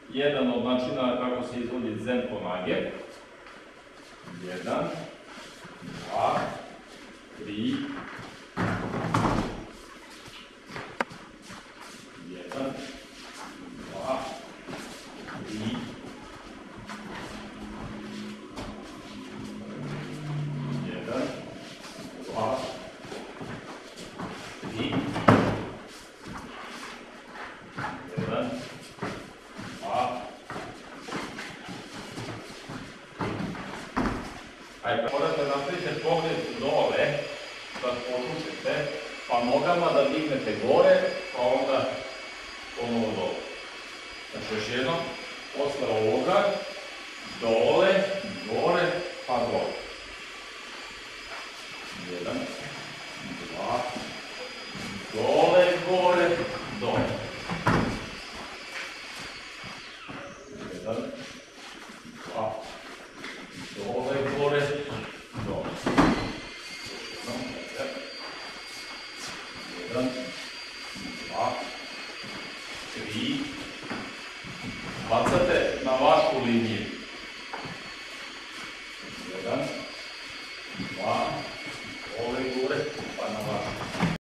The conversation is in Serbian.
jedan od načina kako se izvodi zempo nage. 1, 2, 3, 1, 2, 3, 1, 2, 3, 1, 2. Ajde, morate napraviti pogled dole, da poslušite, pa nogama da dignete gore, pa onda ponovo dole. Znači još jednom, posle ovoga, dole, gore, pa dole. 1, 2, dole, gore, dole. 1, 2, dole, gore, dole. 1, 2, 3, bacate na vašu liniju.